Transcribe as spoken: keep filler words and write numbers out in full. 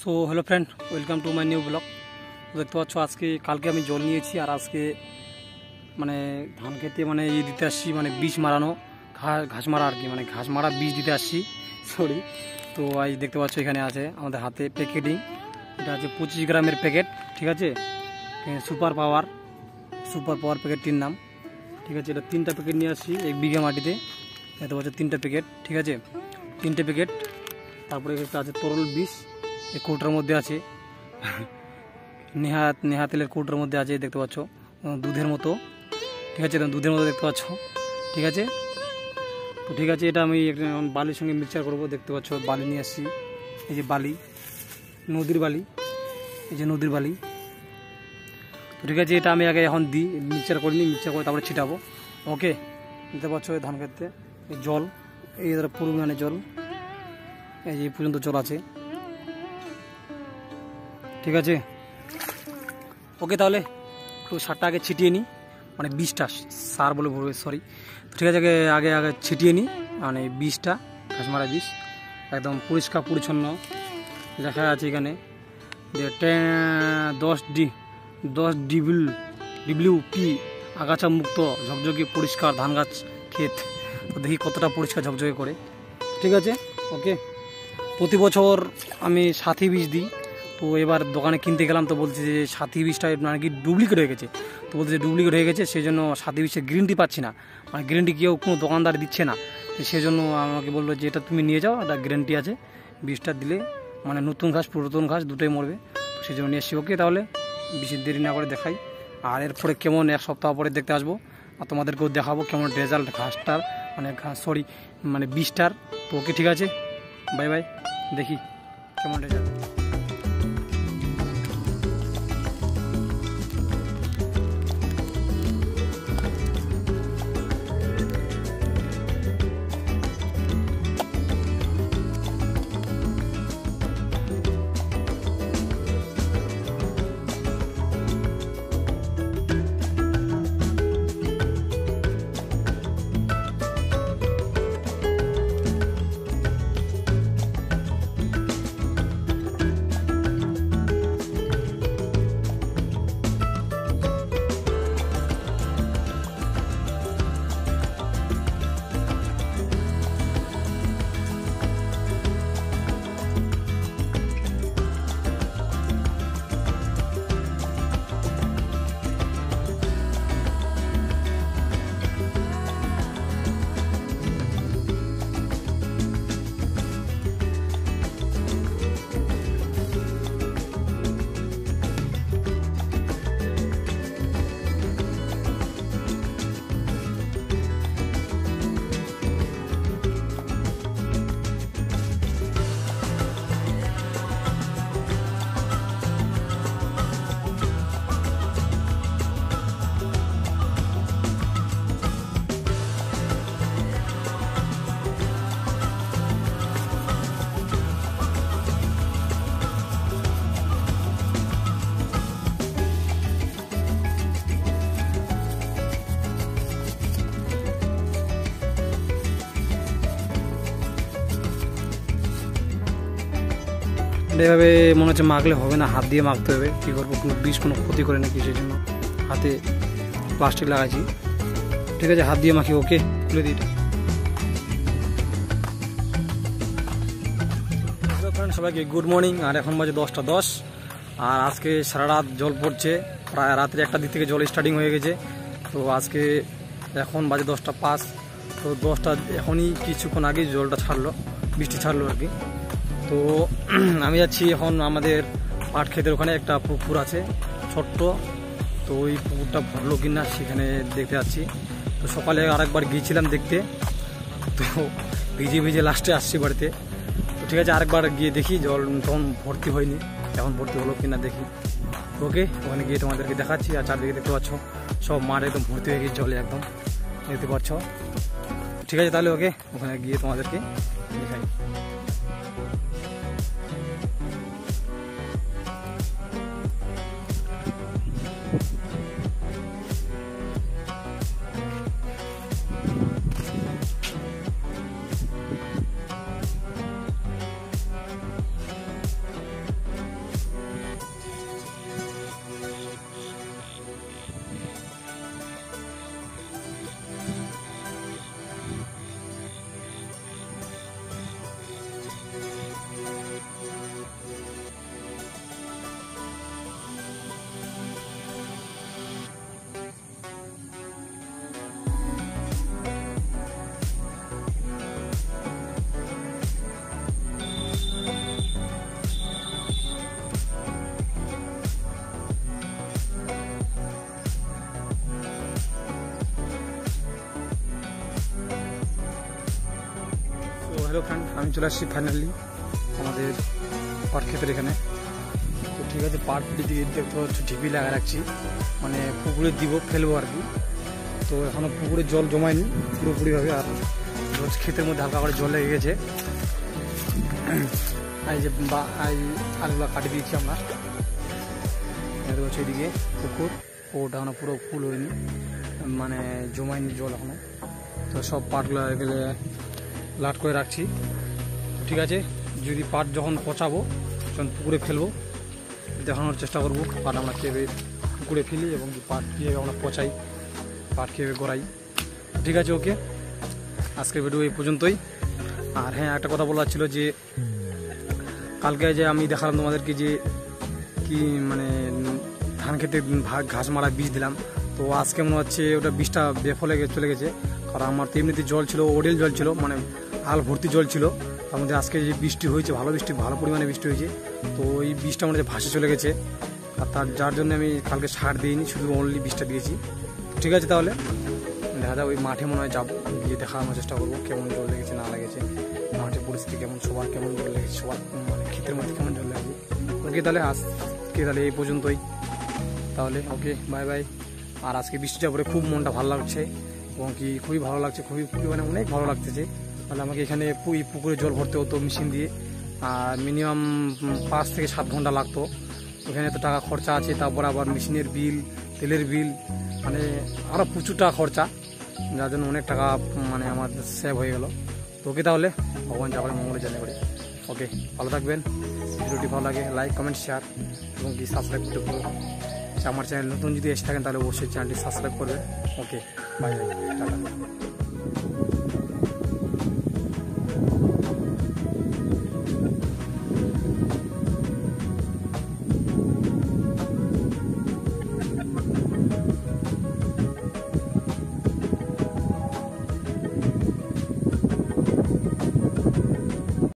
So hello friend, welcome to my new blog. দেখতে পাচ্ছ আজকে কালকে আমি জল নিয়েছি আর আজকে মানে ধান খেতে মানে ইয়ে দিতে আসছি, মানে বীজ মারানো, ঘাস ঘাস মারা আর কি, মানে ঘাস মারা বীজ দিতে আসছি সরি। তো আজ দেখতে পাচ্ছ এখানে আছে আমাদের হাতে প্যাকেটিং, এটা আছে পঁচিশ গ্রামের প্যাকেট, ঠিক আছে, সুপার পাওয়ার সুপার পাওয়ার প্যাকেটটির নাম, ঠিক আছে। এটা তিনটা প্যাকেট নিয়ে আসছি এক বিঘা মাটিতে, দেখতে পাচ্ছ তিনটা প্যাকেট, ঠিক আছে, তিনটে প্যাকেট। তারপরে একটা আছে তরল বীজ, এই কৌটার মধ্যে আছে নেহা নেহা তেলের কৌটার মধ্যে আছে, দেখতে পাচ্ছ দুধের মতো, ঠিক আছে, দুধের মতো দেখতে পাচ্ছ, ঠিক আছে। তো ঠিক আছে, এটা আমি বালির সঙ্গে মিক্সচার করব, দেখতে পাচ্ছ বালি নিয়ে আসছি, এই যে বালি, নদীর বালি, এই যে নদীর বালি। তো ঠিক আছে, এটা আমি আগে এখন দিই, মিক্সচার করিনি, মিক্সচার করে তারপরে ছিটাবো, ওকে। দেখতে পাচ্ছ ধান খেতে জল, এই পরিমাণে জল, এই যে পর্যন্ত জল আছে, ঠিক আছে, ওকে। তাহলে একটু সারটা আগে ছিটিয়ে নিই, মানে বীজটা, সার বলে বলবে সরি। তো ঠিক আছে, আগে আগে আগে ছিটিয়ে নিই, মানে বীজটা, ঘাস মারা বীজ, একদম পরিষ্কার পরিচ্ছন্ন লেখা আছে এখানে যে দশ ডি দশ ডিবিল ডিব্লিউ পি আগাছা মুক্ত ঝকঝকে পরিষ্কার ধান গাছ ক্ষেত। তো দেখি কতটা পরিষ্কার ঝকঝকে করে, ঠিক আছে, ওকে। প্রতি বছর আমি সাথী বীজ দিই, তো এবার দোকানে কিনতে গেলাম তো বলছে যে সাথী বীজটা মানে কি ডুপ্লিকেট হয়ে গেছে, তো বলছে যে ডুপ্লিকেট হয়ে গেছে, সেই জন্য সাথী বীজের গ্যারেন্টি পাচ্ছি না, মানে গ্যারেন্টি কেউ কোনো দোকানদার দিচ্ছে না, তো সেই জন্য আমাকে বললো যে এটা তুমি নিয়ে যাও, এটা গ্যারেন্টি আছে, বীজটা দিলে মানে নতুন ঘাস পুরাতন ঘাস দুটোই মরবে, তো সেই জন্য নিয়ে এসছি, ওকে। তাহলে বেশি দেরি না করে দেখাই, আর এরপরে কেমন এক সপ্তাহ পরে দেখতে আসবো আর তোমাদেরকেও দেখাবো কেমন রেজাল্ট ঘাসটার, মানে ঘাস সরি মানে বীজটার। তো ওকে, ঠিক আছে, বাই বাই, দেখি কেমন রেজাল্ট। এভাবে মনে হচ্ছে মাখলে হবে না, হাত দিয়ে মাখতে হবে, কী করবো, কোনো বীজ কোনো ক্ষতি করে নাকি, সেই জন্য হাতে প্লাস্টিক লাগাইছি, ঠিক আছে, হাত দিয়ে মাখি, ওকে, তুলে দিই। সবাইকে গুড মর্নিং, আর এখন বাজে দশটা দশ, আর আজকে সারা রাত জল পড়ছে, প্রায় রাত্রে একটা দিক থেকে জল স্টার্টিং হয়ে গেছে, তো আজকে এখন বাজে দশটা পাঁচ, তো দশটা এখনই কিছুক্ষণ আগেই জলটা ছাড়লো, বৃষ্টি ছাড়লো আর কি। তো আমি যাচ্ছি এখন আমাদের পাট ক্ষেতের ওখানে একটা পুকুর আছে ছোট্ট, তো ওই পুকুরটা ভরলো কিনা সেখানে দেখতে যাচ্ছি। তো সকালে আরেকবার গিয়েছিলাম দেখতে, তো ভিজে ভিজে লাস্টে আসছি বাড়িতে, তো ঠিক আছে, আরেকবার গিয়ে দেখি জল তখন ভর্তি হয়নি, এখন ভর্তি হলো কিনা দেখি, ওকে। ওখানে গিয়ে তোমাদেরকে দেখাচ্ছি, আর চারদিকে দেখতে পাচ্ছ সব মাঠ একদম ভর্তি হয়ে গেছে জলে, একদম দেখতে পাচ্ছ, ঠিক আছে। তাহলে ওকে, ওখানে গিয়ে তোমাদেরকে দেখাই। আমি চলে আসছি ফাইনালি আমাদের পাট ক্ষেতের এখানে। তো ঠিক আছে, পাট দিয়ে দেখতে হচ্ছে ঢিপি লাগা রাখছি, মানে পুকুরে দিব ফেলবো আর কি। তো এখনও পুকুরে জল জমায়নি পুরোপুরিভাবে, আর ক্ষেতের মধ্যে হালকা করে জল লেগে গেছে। এই যে বা এই আলুগুলো কাটি দিয়েছি আমরা, হচ্ছে এদিকে পুকুর, ওটা এখনো পুরো ফুল হয়নি, মানে জমায়নি জল এখনো। তো সব পাটগুলো গেলে লাট করে রাখছি। ঠিক আছে, যদি পাট যখন পচাবো তখন পুকুরে ফেলবো, দেখানোর চেষ্টা করবো পাট আমরা কীভাবে পুকুরে ফেলি এবং পাট কীভাবে আমরা পচাই, পাট কীভাবে গড়াই। ঠিক আছে, ওকে, আজকের ভিডিও এই পর্যন্তই। আর হ্যাঁ, একটা কথা বলার ছিল যে কালকে যে আমি দেখালাম তোমাদেরকে যে কি মানে ধান খেতে ঘাস মারা বীজ দিলাম, তো আজকে মনে হচ্ছে ওটা বীজটা বেফলে চলে গেছে। কারণ আমার তো এমনিতে জল ছিল, ওডেল জল ছিল, মানে আল ভর্তি জল ছিল। তার মধ্যে আজকে যে বৃষ্টি হয়েছে, ভালো বৃষ্টি, ভালো পরিমাণে বৃষ্টি হয়েছে, তো ওই বীজটা আমাদের ভাসে চলে গেছে। আর তার যার জন্য আমি কালকে সার দিইনি, শুধু অনলি বীজটা দিয়েছি। ঠিক আছে, তাহলে দেখা যায় ওই মাঠে মনে হয় যাবো, গিয়ে দেখানোর চেষ্টা করবো কেমন জল লেগেছে না লেগেছে, মাঠের পরিস্থিতি কেমন, সবার কেমন জল লেগেছে, সবার মানে ক্ষেতের মধ্যে কেমন জল লেগেছে। ওকে, তাহলে আজকে তাহলে এই পর্যন্তই তাহলে। ওকে, বাই বাই। আর আজকে বৃষ্টিটা পরে খুব মনটা ভালো লাগছে এবং কি খুবই ভালো লাগছে, খুবই খুবই মানে অনেক ভালো লাগতেছে। তাহলে আমাকে এখানে পুকুরে জল ভরতে হতো মেশিন দিয়ে, আর মিনিমাম পাঁচ থেকে সাত ঘন্টা লাগতো। ওখানে তো টাকা খরচা আছে, তারপর আবার মেশিনের বিল, তেলের বিল, মানে আরও প্রচুর টাকা খরচা, যার জন্য অনেক টাকা মানে আমার সেভ হয়ে গেল। তো ওকে, তাহলে ভগবান যাবার মঙ্গলে জানে করে। ওকে, ভালো থাকবেন। ভিডিওটি ভালো লাগে লাইক, কমেন্ট, শেয়ার এবং কি সাবস্ক্রাইব করতে পারো। আমার চ্যানেল নতুন যদি এসে থাকেন তাহলে অবশ্যই চ্যানেলটি সাবস্ক্রাইব করবেন। Okay, bye bye, tata.